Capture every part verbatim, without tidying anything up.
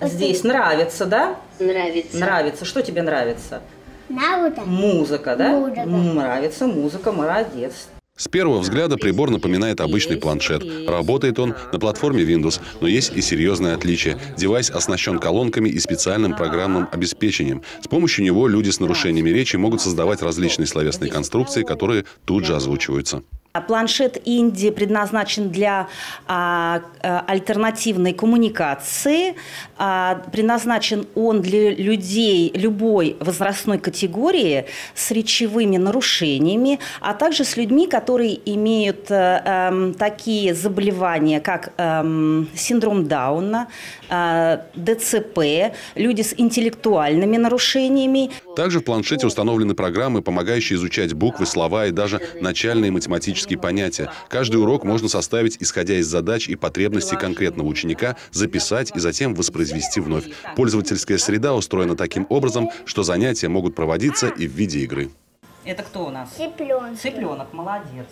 Здесь нравится, да? Нравится. Нравится. Что тебе нравится? Нравится. Музыка, да? Музыка. Нравится музыка, молодец. С первого взгляда прибор напоминает обычный планшет. Работает он на платформе Windows, но есть и серьезное отличие. Девайс оснащен колонками и специальным программным обеспечением. С помощью него люди с нарушениями речи могут создавать различные словесные конструкции, которые тут же озвучиваются. Планшет Инди предназначен для а, а, альтернативной коммуникации. А, предназначен он для людей любой возрастной категории с речевыми нарушениями, а также с людьми, которые имеют а, а, такие заболевания, как а, синдром Дауна, а, ДЦП, люди с интеллектуальными нарушениями. Также в планшете установлены программы, помогающие изучать буквы, слова и даже начальные математические понятия. Каждый урок можно составить, исходя из задач и потребностей конкретного ученика, записать и затем воспроизвести вновь. Пользовательская среда устроена таким образом, что занятия могут проводиться и в виде игры. Это кто у нас? Цыпленок. Цыпленок, молодец.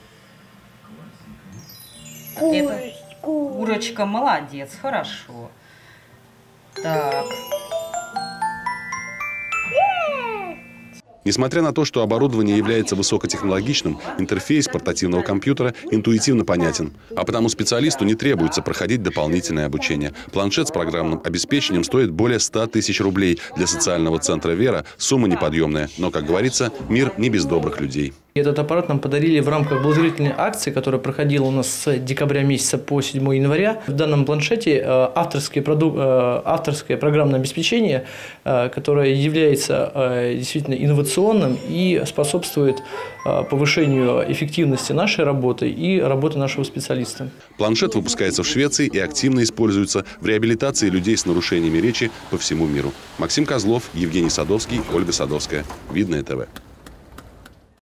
Курочка. Это курочка, молодец, хорошо. Так. Несмотря на то, что оборудование является высокотехнологичным, интерфейс портативного компьютера интуитивно понятен. А потому специалисту не требуется проходить дополнительное обучение. Планшет с программным обеспечением стоит более ста тысяч рублей. Для социального центра «Вера» сумма неподъемная. Но, как говорится, мир не без добрых людей. Этот аппарат нам подарили в рамках благотворительной акции, которая проходила у нас с декабря месяца по седьмое января. В данном планшете авторское, проду... авторское программное обеспечение, которое является действительно инновационным и способствует повышению эффективности нашей работы и работы нашего специалиста. Планшет выпускается в Швеции и активно используется в реабилитации людей с нарушениями речи по всему миру. Максим Козлов, Евгений Садовский, Ольга Садовская. Видное ТВ.